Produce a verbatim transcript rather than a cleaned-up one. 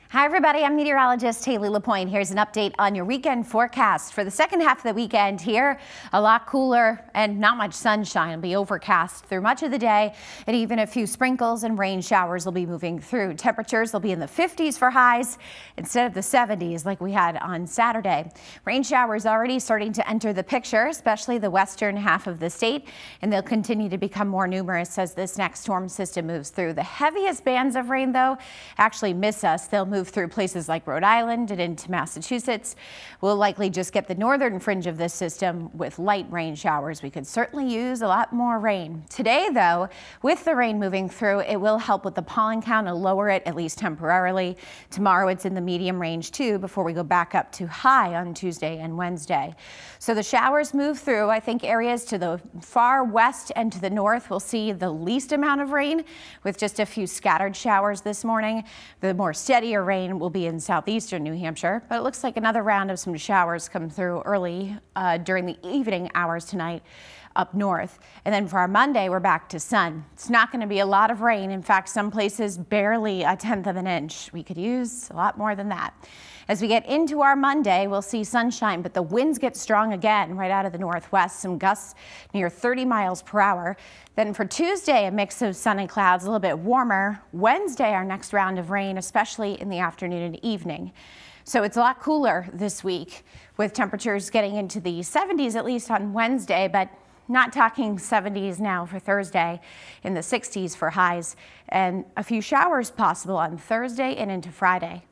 Hi everybody, I'm meteorologist Haley LaPointe. Here's an update on your weekend forecast. For the second half of the weekend here, a lot cooler and not much sunshine. It'll be overcast through much of the day, and even a few sprinkles and rain showers will be moving through. Temperatures will be in the fifties for highs instead of the seventies like we had on Saturday. Rain showers already starting to enter the picture, especially the western half of the state, and they'll continue to become more numerous as this next storm system moves through. The heaviest bands of rain, though, actually miss us. They'll move through places like Rhode Island and into Massachusetts. We'll likely just get the northern fringe of this system with light rain showers. We could certainly use a lot more rain. Today, though, with the rain moving through, it will help with the pollen count and lower it, at least temporarily. Tomorrow, it's in the medium range, too, before we go back up to high on Tuesday and Wednesday. So the showers move through. I think areas to the far west and to the north will see the least amount of rain, with just a few scattered showers this morning. The more steadier rain will be in southeastern New Hampshire, but it looks like another round of some showers come through early uh, during the evening hours tonight up north. And then for our Monday, we're back to sun. It's not going to be a lot of rain. In fact, some places barely a tenth of an inch. We could use a lot more than that. As we get into our Monday, we'll see sunshine, but the winds get strong again right out of the northwest. Some gusts near thirty miles per hour. Then for Tuesday, a mix of sun and clouds, a little bit warmer. Wednesday, our next round of rain, especially in the afternoon and evening. So it's a lot cooler this week, with temperatures getting into the seventies at least on Wednesday, but not talking seventies now for Thursday, in the sixties for highs, and a few showers possible on Thursday and into Friday.